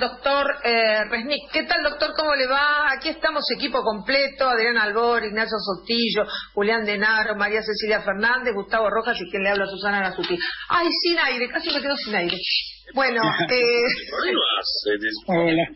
doctor Resnick. ¿Qué tal, doctor? ¿Cómo le va? Aquí estamos, equipo completo: Adrián Albor, Ignacio Sotillo, Julián Denaro, María Cecilia Fernández, Gustavo Rojas y quien le habla, Susana Gasuti. Ay, sin aire, casi me quedo sin aire. Bueno, hola.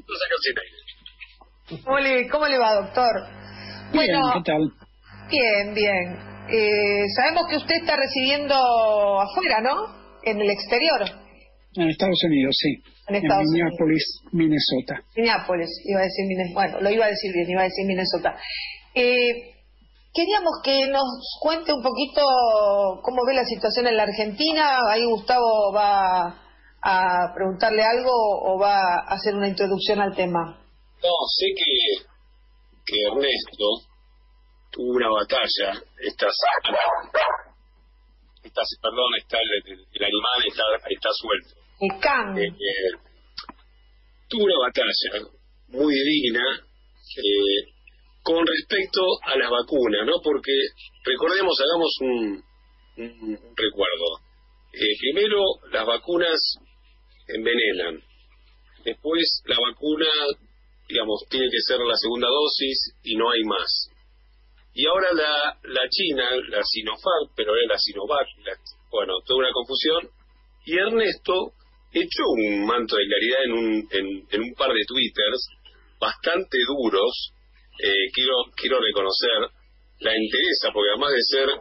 ¿Cómo le va, doctor? Bien, Bueno, ¿qué tal? Bien. Sabemos que usted está residiendo afuera, ¿no? En el exterior. En Estados Unidos, sí. En Minneapolis, Minnesota. Minneapolis, iba a decir bueno, lo iba a decir bien, iba a decir Minnesota. Queríamos que nos cuente un poquito cómo ve la situación en la Argentina. Ahí Gustavo va a preguntarle algo o va a hacer una introducción al tema. No, sé que Ernesto tuvo una batalla está el animal está suelto. El can. Tuvo una batalla muy digna con respecto a las vacunas, ¿no? Porque recordemos, hagamos un recuerdo. Primero, las vacunas envenenan. Después, la vacuna, digamos, tiene que ser la segunda dosis y no hay más. Y ahora la China, la Sinopharm, pero era la Sinovac, toda una confusión. Y Ernesto echó un manto de claridad en un par de twitters bastante duros. Quiero reconocer la entereza, porque además de ser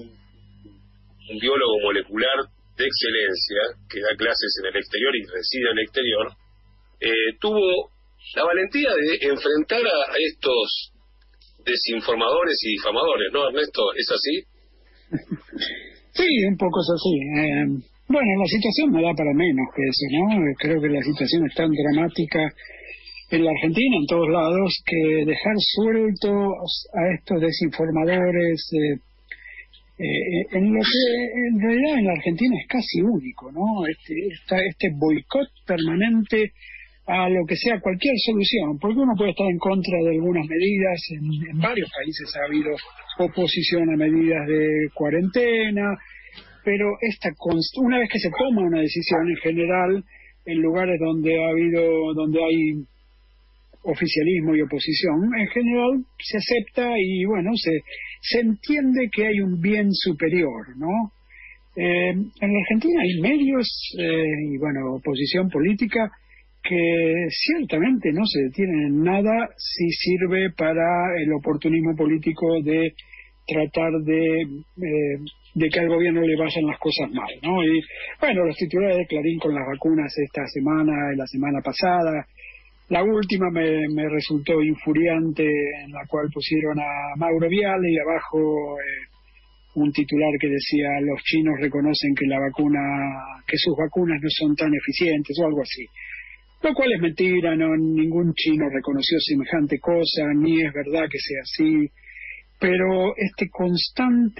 un biólogo molecular de excelencia, que da clases en el exterior y reside en el exterior, tuvo la valentía de enfrentar a estos desinformadores y difamadores, ¿no, Ernesto? ¿Es así? Sí, un poco es así. Bueno, la situación no da para menos que eso, ¿no? Creo que la situación es tan dramática en la Argentina, en todos lados, que dejar sueltos a estos desinformadores, en lo que en realidad en la Argentina es casi único, ¿no? Este boicot permanente a lo que sea cualquier solución, porque uno puede estar en contra de algunas medidas. En varios países ha habido oposición a medidas de cuarentena, pero una vez que se toma una decisión, en general, en lugares donde hay oficialismo y oposición, en general se acepta y se entiende que hay un bien superior, ¿no? En la Argentina hay medios y oposición política que ciertamente no se detienen en nada si sirve para el oportunismo político de tratar de que al gobierno le vayan las cosas mal, ¿no? Y los titulares de Clarín con las vacunas esta semana y la semana pasada, la última me resultó infuriante, en la cual pusieron a Mauro Viale y abajo un titular que decía: los chinos reconocen que sus vacunas no son tan eficientes, o algo así. Lo cual es mentira, ningún chino reconoció semejante cosa, ni es verdad que sea así, pero este constante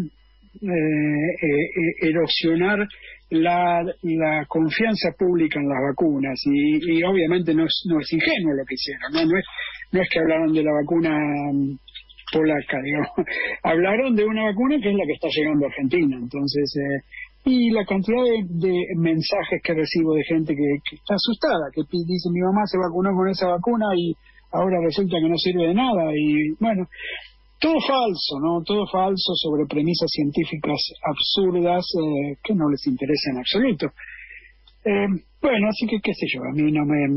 erosionar la confianza pública en las vacunas, y obviamente no es ingenuo lo que hicieron, no es que hablaron de la vacuna polaca, digamos. Hablaron de una vacuna que es la que está llegando a Argentina, entonces y la cantidad de mensajes que recibo de gente que está asustada, que dice: mi mamá se vacunó con esa vacuna y ahora resulta que no sirve de nada. Y todo falso, ¿no? Todo falso, sobre premisas científicas absurdas que no les interesa en absoluto. Así que qué sé yo, a mí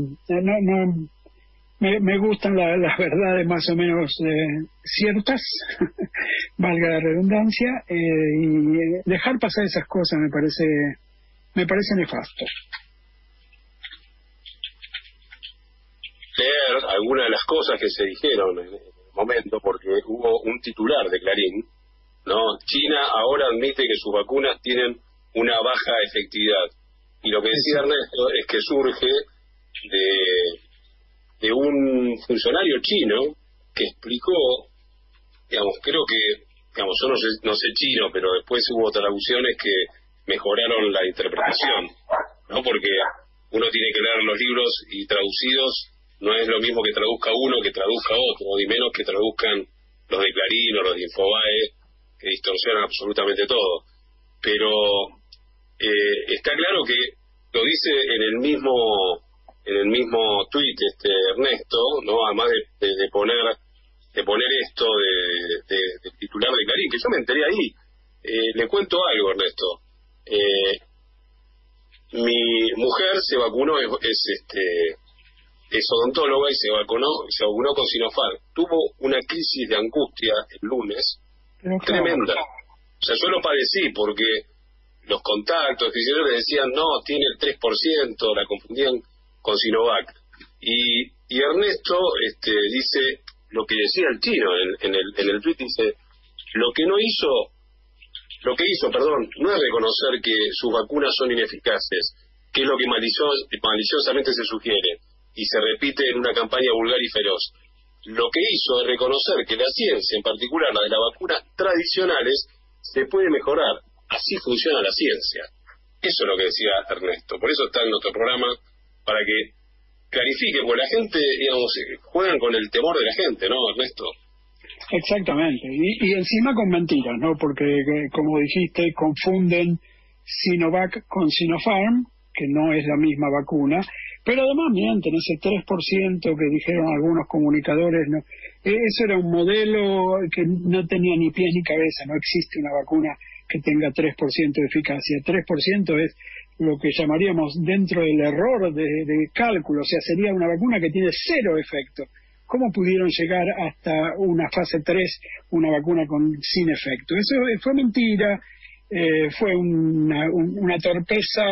me gustan las verdades más o menos ciertas, valga la redundancia, y dejar pasar esas cosas me parece nefasto. Leer algunas de las cosas que se dijeron en el momento, porque hubo un titular de Clarín, ¿no? China ahora admite que sus vacunas tienen una baja efectividad. Y lo que decía Ernesto es que surge de un funcionario chino que explicó, creo que, yo no sé chino, pero después hubo traducciones que mejoraron la interpretación, ¿no? Porque uno tiene que leer los libros y traducidos no es lo mismo que traduzca uno que traduzca otro, y menos que traduzcan los de Clarín o los de Infobae, que distorsionan absolutamente todo. Pero está claro que lo dice en el mismo en el mismo tuit Ernesto, ¿no? Además de poner esto de titular de Clarín, que yo me enteré ahí. Le cuento algo, Ernesto. Mi mujer se vacunó, es odontóloga y se vacunó con Sinopharm. Tuvo una crisis de angustia el lunes tremenda. O sea, yo lo padecí porque los contactos que hicieron le decían, no, tiene el 3%, la confundían con Sinovac. Y Ernesto dice lo que decía el chino en el tweet, dice, lo que hizo, no es reconocer que sus vacunas son ineficaces, que es lo que maliciosamente se sugiere y se repite en una campaña vulgar y feroz. Lo que hizo es reconocer que la ciencia, en particular la de las vacunas tradicionales, se puede mejorar. Así funciona la ciencia. Eso es lo que decía Ernesto. Por eso está en nuestro programa, para que clarifique, porque la gente, digamos, juegan con el temor de la gente, ¿no, Ernesto? Exactamente, y encima con mentiras, ¿no? Porque, como dijiste, confunden Sinovac con Sinopharm, que no es la misma vacuna, pero además mienten, ese 3% que dijeron algunos comunicadores, ¿no? Eso era un modelo que no tenía ni pies ni cabeza, no existe una vacuna que tenga 3% de eficacia, 3% es lo que llamaríamos dentro del error de cálculo, o sea, sería una vacuna que tiene 0 efecto. ¿Cómo pudieron llegar hasta una fase 3, una vacuna sin efecto? Eso fue mentira, fue una torpeza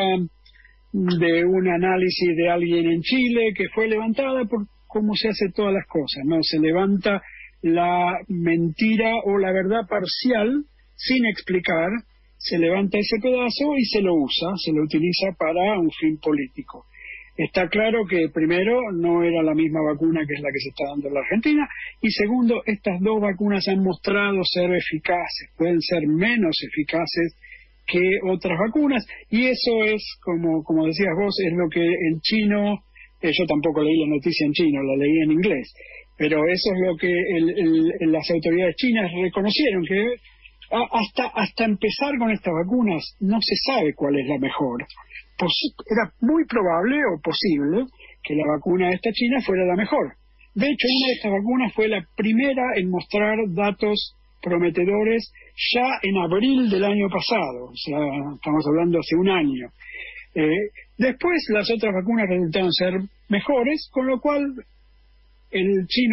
de un análisis de alguien en Chile que fue levantada por cómo se hace todas las cosas, ¿no? Se levanta la mentira o la verdad parcial sin explicar, se levanta ese pedazo y se lo utiliza para un fin político. Está claro que, primero, no era la misma vacuna que es la que se está dando en la Argentina, y segundo, estas dos vacunas han mostrado ser eficaces, pueden ser menos eficaces que otras vacunas, y eso es, como decías vos, es lo que el chino, yo tampoco leí la noticia en chino, la leí en inglés, pero eso es lo que las autoridades chinas reconocieron, que hasta empezar con estas vacunas no se sabe cuál es la mejor. Era muy probable o posible que la vacuna de esta China fuera la mejor. De hecho, una de estas vacunas fue la primera en mostrar datos prometedores ya en abril del año pasado, o sea, estamos hablando hace un año. Después las otras vacunas resultaron ser mejores, con lo cual el chino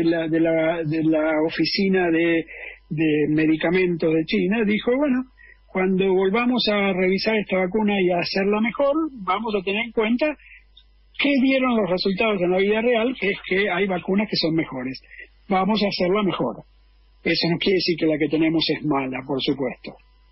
de la oficina de medicamentos de China dijo, bueno, cuando volvamos a revisar esta vacuna y a hacerla mejor, vamos a tener en cuenta qué dieron los resultados en la vida real, que es que hay vacunas que son mejores. Vamos a hacerla mejor. Eso no quiere decir que la que tenemos es mala, por supuesto.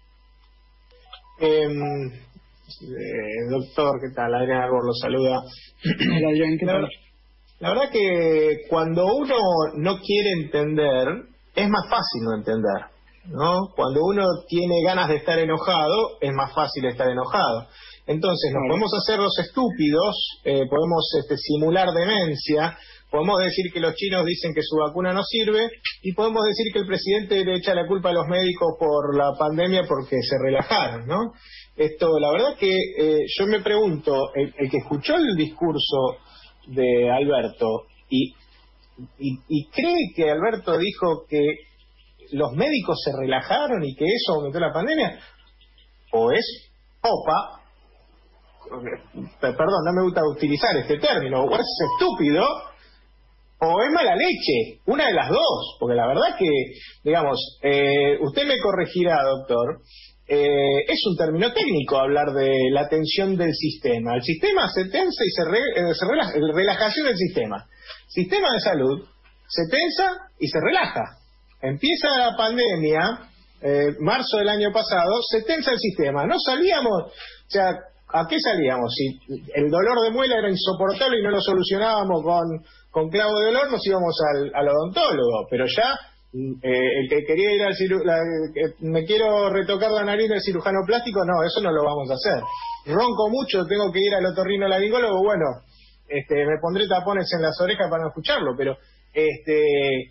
Doctor, ¿qué tal? Adrián Arbor lo saluda. Hola, Adrián, ¿qué tal? La verdad que cuando uno no quiere entender, es más fácil no entender, ¿no? Cuando uno tiene ganas de estar enojado, es más fácil estar enojado. Entonces nos podemos hacer los estúpidos, podemos simular demencia, podemos decir que los chinos dicen que su vacuna no sirve, y podemos decir que el presidente le echa la culpa a los médicos por la pandemia porque se relajaron, ¿no? La verdad que yo me pregunto, el que escuchó el discurso de Alberto y cree que Alberto dijo que los médicos se relajaron y que eso aumentó la pandemia, o es popa, perdón, no me gusta utilizar este término, o es estúpido, o es mala leche, una de las dos, porque la verdad que, digamos, usted me corregirá, doctor, es un término técnico hablar de la tensión del sistema. El sistema se tensa y se relaja, relajación del sistema. Sistema de salud se tensa y se relaja. Empieza la pandemia, marzo del año pasado, se tensa el sistema. No salíamos, o sea, ¿a qué salíamos? Si el dolor de muela era insoportable y no lo solucionábamos con clavo de olor, nos íbamos al odontólogo. Pero ya el que quería ir al me quiero retocar la nariz del cirujano plástico, no, eso no lo vamos a hacer. Ronco mucho, tengo que ir al otorrinolaringólogo, bueno, me pondré tapones en las orejas para no escucharlo, pero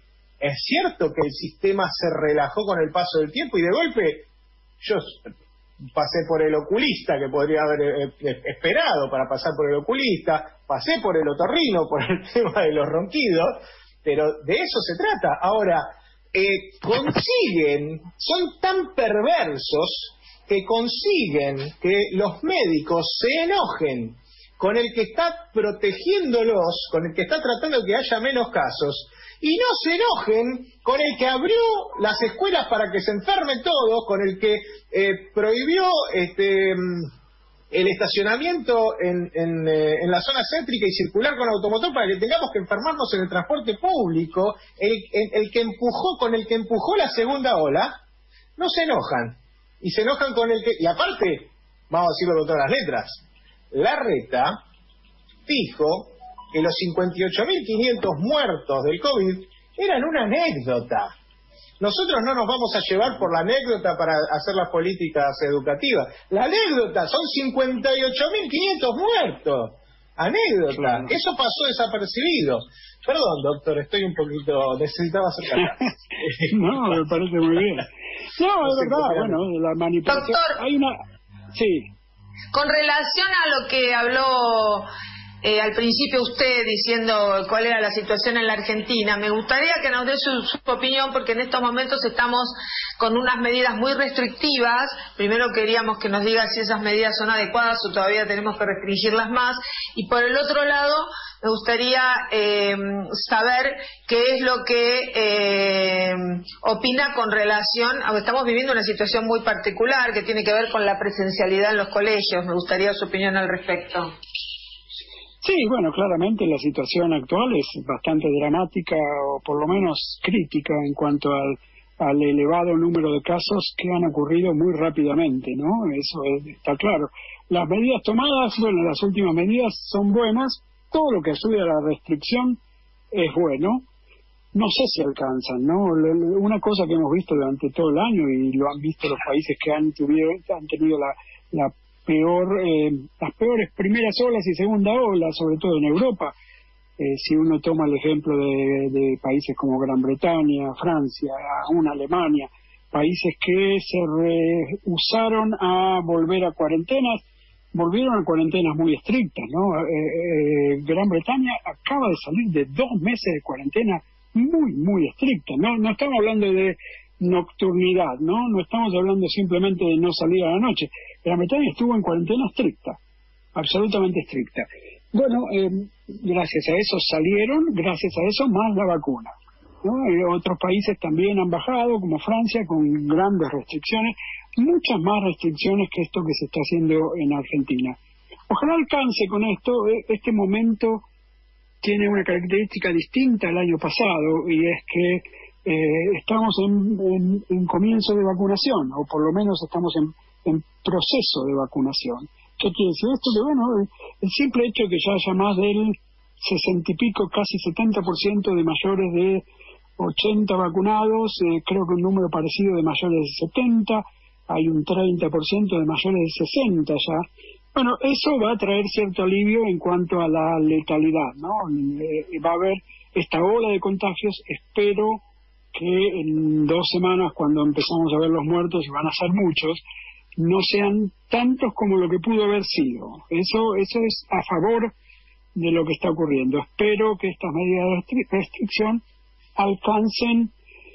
es cierto que el sistema se relajó con el paso del tiempo y de golpe, pasé por el oculista, que podría haber esperado para pasar por el oculista, pasé por el otorrino, por el tema de los ronquidos, pero de eso se trata. Ahora, son tan perversos que consiguen que los médicos se enojen con el que está protegiéndolos, con el que está tratando de que haya menos casos, y no se enojen con el que abrió las escuelas para que se enfermen todos, con el que prohibió el estacionamiento en la zona céntrica y circular con automotor para que tengamos que enfermarnos en el transporte público, con el que empujó la segunda ola. No se enojan, y se enojan con el que, y aparte, vamos a decirlo con todas las letras, Larreta dijo que los 58.500 muertos del COVID eran una anécdota. Nosotros no nos vamos a llevar por la anécdota para hacer las políticas educativas. La anécdota son 58.500 muertos. Anécdota. Claro. Eso pasó desapercibido. Perdón, doctor, estoy un poquito... necesitaba acercar. No, me parece muy bien. No, es verdad, bueno, la manipulación... Doctor, hay una... Sí. Con relación a lo que habló al principio usted diciendo cuál era la situación en la Argentina, me gustaría que nos dé su opinión, porque en estos momentos estamos con unas medidas muy restrictivas. Primero queríamos que nos diga si esas medidas son adecuadas o todavía tenemos que restringirlas más, y por el otro lado me gustaría saber qué es lo que opina con relación a que estamos viviendo una situación muy particular que tiene que ver con la presencialidad en los colegios. Me gustaría su opinión al respecto. Sí, bueno, claramente la situación actual es bastante dramática, o por lo menos crítica, en cuanto al elevado número de casos que han ocurrido muy rápidamente, ¿no? Eso está claro. Las medidas tomadas, bueno, las últimas medidas son buenas. Todo lo que ayude a la restricción es bueno. No sé si alcanzan, ¿no? Una cosa que hemos visto durante todo el año, y lo han visto los países que han tenido las peores primeras olas y segunda ola, sobre todo en Europa. Si uno toma el ejemplo de países como Gran Bretaña, Francia, aún Alemania, países que se rehusaron a volver a cuarentenas, volvieron a cuarentenas muy estrictas, ¿no? Gran Bretaña acaba de salir de 2 meses de cuarentena muy, muy estricta. No estamos hablando de nocturnidad, no estamos hablando simplemente de no salir a la noche. Gran Bretaña estuvo en cuarentena estricta, absolutamente estricta. Bueno, gracias a eso salieron, gracias a eso más la vacuna, ¿no? Otros países también han bajado, como Francia, con grandes restricciones, muchas más restricciones que esto que se está haciendo en Argentina. Ojalá alcance con esto. Este momento tiene una característica distinta al año pasado, y es que estamos en comienzo de vacunación, o por lo menos estamos en proceso de vacunación. ¿Qué quiere decir esto? Que bueno, el simple hecho de que ya haya más del 60 y pico, casi 70% de mayores de 80 vacunados, creo que un número parecido de mayores de 70, hay un 30% de mayores de 60 ya. Bueno, eso va a traer cierto alivio en cuanto a la letalidad, ¿no? Va a haber esta ola de contagios. Espero que en 2 semanas, cuando empezamos a ver los muertos, y van a ser muchos, no sean tantos como lo que pudo haber sido. Eso es a favor de lo que está ocurriendo. Espero que estas medidas de restricción alcancen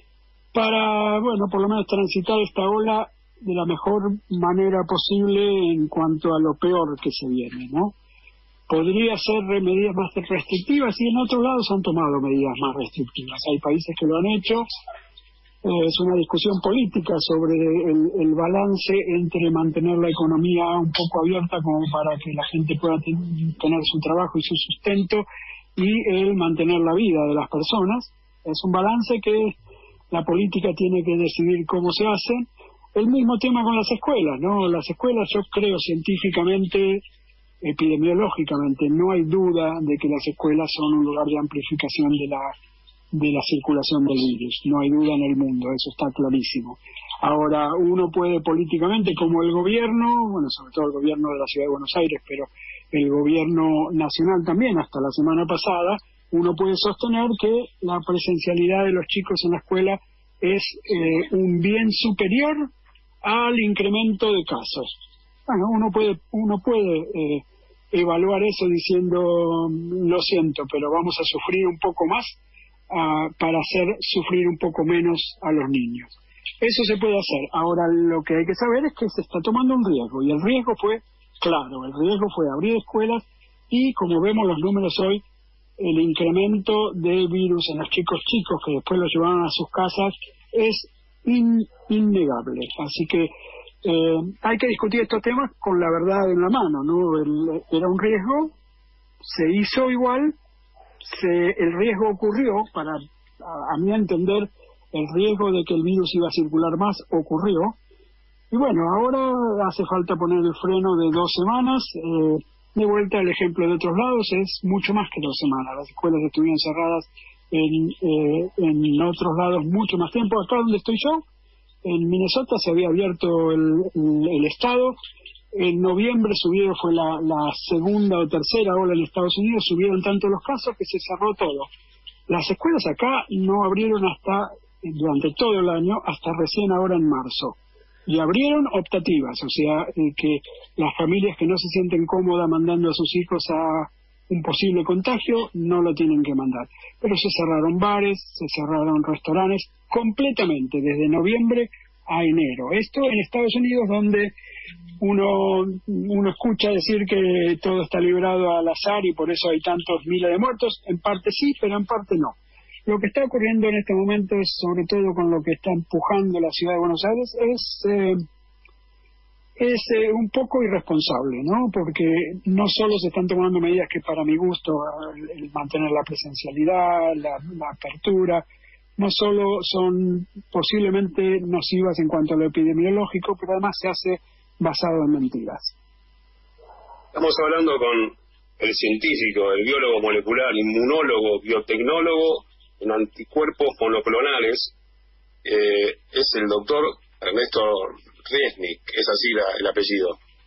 para, bueno, por lo menos transitar esta ola de la mejor manera posible en cuanto a lo peor que se viene, ¿no? Podría ser medidas más restrictivas, y en otros lados han tomado medidas más restrictivas. Hay países que lo han hecho. Es una discusión política sobre el balance entre mantener la economía un poco abierta como para que la gente pueda tener su trabajo y su sustento, y el mantener la vida de las personas. Es un balance que la política tiene que decidir cómo se hace. El mismo tema con las escuelas, ¿no? Las escuelas, yo creo científicamente, epidemiológicamente, no hay duda de que las escuelas son un lugar de amplificación de la circulación del virus. No hay duda en el mundo, eso está clarísimo. Ahora, uno puede políticamente, como el gobierno, bueno, sobre todo el gobierno de la Ciudad de Buenos Aires, pero el gobierno nacional también, hasta la semana pasada, uno puede sostener que la presencialidad de los chicos en la escuela es un bien superior al incremento de casos. Bueno, uno puede evaluar eso diciendo, lo siento, pero vamos a sufrir un poco más para hacer sufrir un poco menos a los niños. Eso se puede hacer. Ahora, lo que hay que saber es que se está tomando un riesgo, y el riesgo fue claro, el riesgo fue abrir escuelas, y como vemos los números hoy, el incremento de virus en los chicos que después los llevaron a sus casas es innegable. Así que hay que discutir estos temas con la verdad en la mano, ¿no? Era un riesgo, se hizo igual, el riesgo ocurrió, a mi entender, el riesgo de que el virus iba a circular más ocurrió, y bueno, ahora hace falta poner el freno de 2 semanas. De vuelta al ejemplo de otros lados, es mucho más que 2 semanas. Las escuelas estuvieron cerradas en otros lados mucho más tiempo. Acá donde estoy yo, en Minnesota, se había abierto el estado. En noviembre fue la segunda o tercera ola en Estados Unidos, subieron tanto los casos que se cerró todo. Las escuelas acá no abrieron durante todo el año, hasta recién ahora en marzo. Y abrieron optativas, o sea, que las familias que no se sienten cómodas mandando a sus hijos a un posible contagio, no lo tienen que mandar. Pero se cerraron bares, se cerraron restaurantes, completamente, desde noviembre a enero. Esto en Estados Unidos, donde uno escucha decir que todo está librado al azar y por eso hay tantos miles de muertos. En parte sí, pero en parte no. Lo que está ocurriendo en este momento, es sobre todo con lo que está empujando la ciudad de Buenos Aires, es un poco irresponsable, ¿no? Porque no solo se están tomando medidas que, para mi gusto, el mantener la presencialidad, la apertura, no solo son posiblemente nocivas en cuanto a lo epidemiológico, pero además se hace basado en mentiras. Estamos hablando con el científico, el biólogo molecular, inmunólogo, biotecnólogo en anticuerpos monoclonales, es el doctor Ernesto Riesnik, es así el apellido.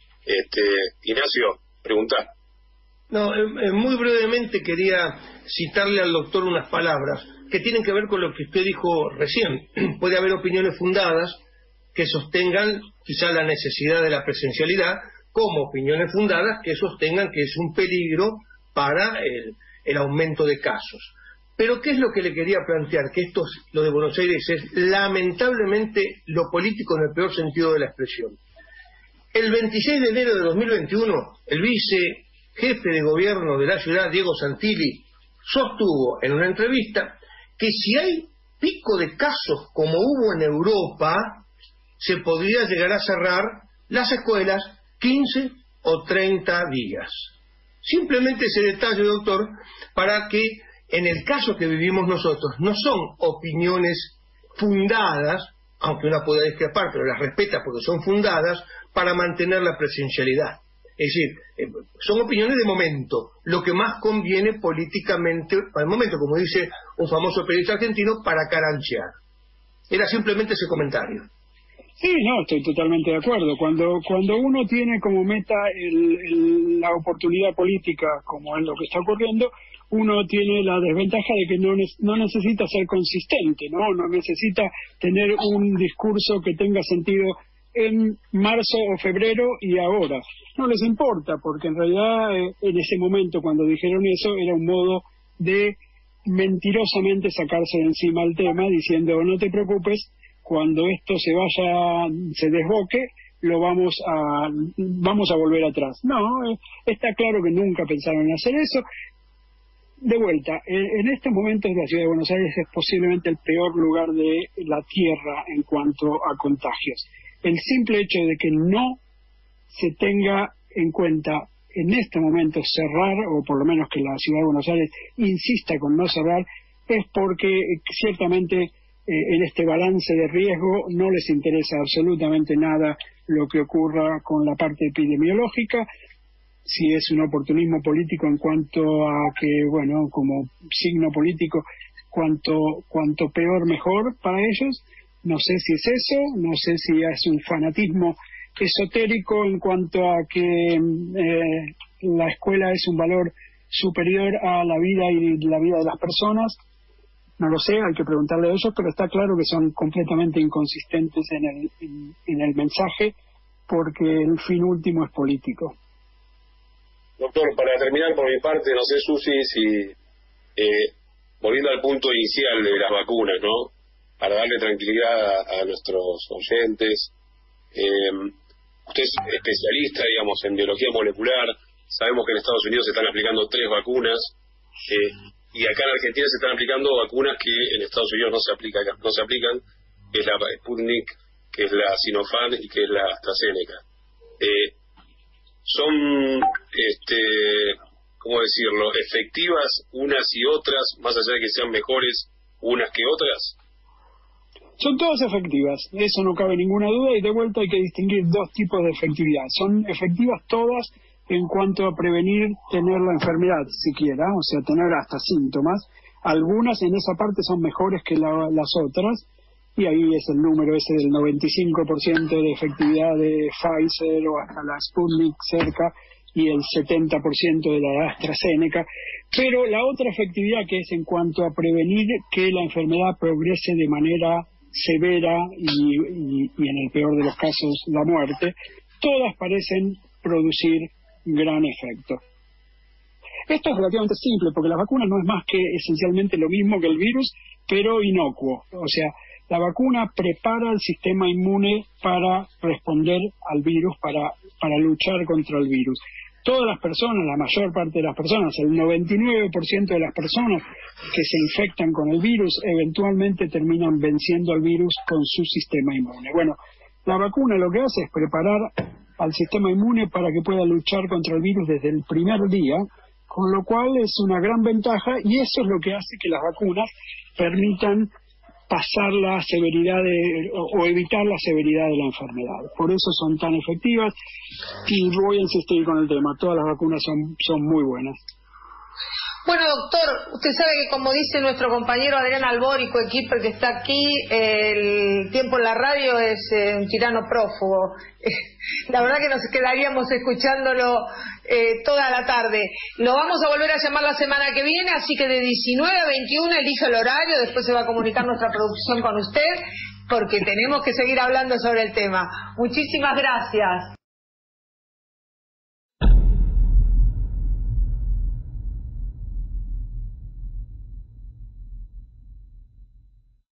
Ignacio, preguntá. No, muy brevemente quería citarle al doctor unas palabras que tienen que ver con lo que usted dijo recién. Puede haber opiniones fundadas que sostengan quizá la necesidad de la presencialidad, como opiniones fundadas que sostengan que es un peligro para el aumento de casos. Pero ¿qué es lo que le quería plantear? Que lo de Buenos Aires es lamentablemente lo político en el peor sentido de la expresión. El 26 de enero de 2021, el vicejefe de gobierno de la ciudad, Diego Santilli, sostuvo en una entrevista que si hay pico de casos como hubo en Europa, se podría llegar a cerrar las escuelas 15 o 30 días. Simplemente ese detalle, doctor, para que en el caso que vivimos nosotros no son opiniones fundadas, aunque una pueda discrepar, pero las respeta porque son fundadas, para mantener la presencialidad. Es decir, son opiniones de momento, lo que más conviene políticamente al momento, como dice un famoso periodista argentino, para caranchear. Era simplemente ese comentario. Sí, no, estoy totalmente de acuerdo. Cuando uno tiene como meta la oportunidad política, como es lo que está ocurriendo, uno tiene la desventaja de que no necesita ser consistente, no necesita tener un discurso que tenga sentido en marzo o febrero y ahora. No les importa, porque en realidad en ese momento, cuando dijeron eso, era un modo de mentirosamente sacarse de encima el tema, diciendo no te preocupes, cuando esto se desboque, vamos a volver atrás. No, está claro que nunca pensaron en hacer eso. De vuelta, en estos momentos la ciudad de Buenos Aires es posiblemente el peor lugar de la tierra en cuanto a contagios. El simple hecho de que no se tenga en cuenta en este momento cerrar, o por lo menos que la ciudad de Buenos Aires insista con no cerrar, es porque ciertamente en este balance de riesgo no les interesa absolutamente nada lo que ocurra con la parte epidemiológica. Si es un oportunismo político en cuanto a que, bueno, como signo político, cuanto peor mejor para ellos. No sé si es eso, no sé si es un fanatismo esotérico en cuanto a que la escuela es un valor superior a la vida y la vida de las personas. No lo sé, hay que preguntarle a ellos, pero está claro que son completamente inconsistentes en el mensaje, porque el fin último es político. Doctor, para terminar por mi parte, no sé, Susi, si volviendo al punto inicial de las vacunas, ¿no? Para darle tranquilidad a nuestros oyentes, usted es especialista, digamos, en biología molecular. Sabemos que en Estados Unidos se están aplicando 3 vacunas, y acá en Argentina se están aplicando vacunas que en Estados Unidos no se aplican, que es la Sputnik, que es la Sinopharm y que es la AstraZeneca. Son, ¿cómo decirlo?, efectivas unas y otras, más allá de que sean mejores unas que otras. Son todas efectivas, eso no cabe ninguna duda, y de vuelta hay que distinguir 2 tipos de efectividad. Son efectivas todas en cuanto a prevenir tener la enfermedad, siquiera, o sea, tener hasta síntomas. Algunas en esa parte son mejores que las otras, y ahí es el número ese del 95% de efectividad de Pfizer o hasta la Sputnik cerca, y el 70% de la AstraZeneca. Pero la otra efectividad, que es en cuanto a prevenir que la enfermedad progrese de manera severa y en el peor de los casos la muerte, todas parecen producir gran efecto. Esto es relativamente simple, porque la vacuna no es más que esencialmente lo mismo que el virus, pero inocuo. O sea, la vacuna prepara al sistema inmune para responder al virus, para luchar contra el virus. Todas las personas, la mayor parte de las personas, el 99% de las personas que se infectan con el virus, eventualmente terminan venciendo al virus con su sistema inmune. Bueno, la vacuna lo que hace es preparar al sistema inmune para que pueda luchar contra el virus desde el primer día, con lo cual es una gran ventaja, y eso es lo que hace que las vacunas permitan pasar la severidad o evitar la severidad de la enfermedad. Por eso son tan efectivas, y voy a insistir con el tema, todas las vacunas son muy buenas. Bueno, doctor, usted sabe que, como dice nuestro compañero Adrián Albor y coequiper que está aquí, el tiempo en la radio es un tirano prófugo. La verdad que nos quedaríamos escuchándolo toda la tarde. Lo vamos a volver a llamar la semana que viene, así que de 19 a 21 elija el horario, después se va a comunicar nuestra producción con usted, porque tenemos que seguir hablando sobre el tema. Muchísimas gracias.